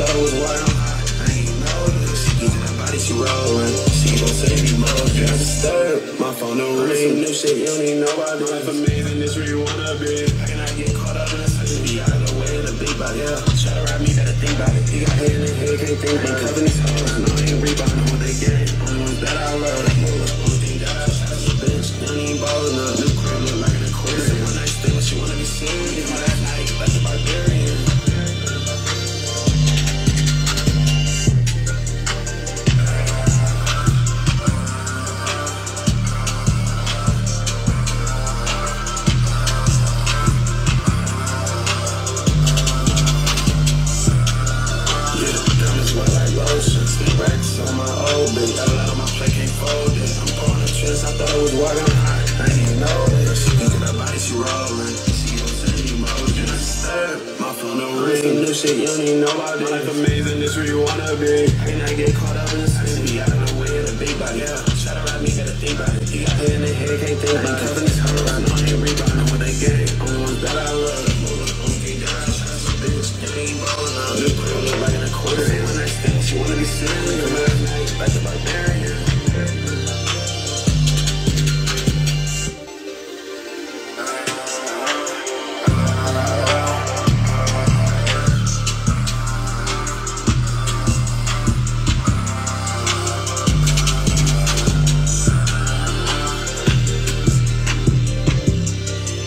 thought it was white on high. I ain't know this. She get to that body, she rollin'. She gon' say me more. Just disturb. My phone don't ring. New shit, you don't need nobody. Life amazing, this where you wanna be. I cannot get caught up in this. I just be out of the way of the big body. Yeah. Try to ride me, better think about it. He got head in the head, can't think about it. Covering these hoes, no, I ain't rebounding what they get. Only ones that I love. Only thing that I have is a bitch. You don't even ballin' up. New crib look like an Aquarium. One night stand, but she wanna be serious. Get my last night, like a barbarian. Racks on my old bitch, a lot on my plate, can't fold it. I'm pouring the tricks, I thought it was water hot. I ain't know it. She get to that body, she rollin'. She gon' send me motion, I disturb. My phone don't ring. New shit, you don't need nobody. My life amazing, this where you wanna be. I cannot get caught up in this. I just be out of the way of the big body. Yeah. Try to ride me, better think about it. He got head in the head, can't think about it. Covering these hoes, I know I ain't rebounding what they get. Only ones that I love. Only thing that I have is a bitch. You ain't ballin' up. New crib look like an Aquarium. One night stand, she wanna be serious. Like the barbarian.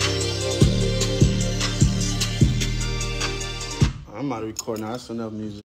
I'm out of recording now. That's enough music.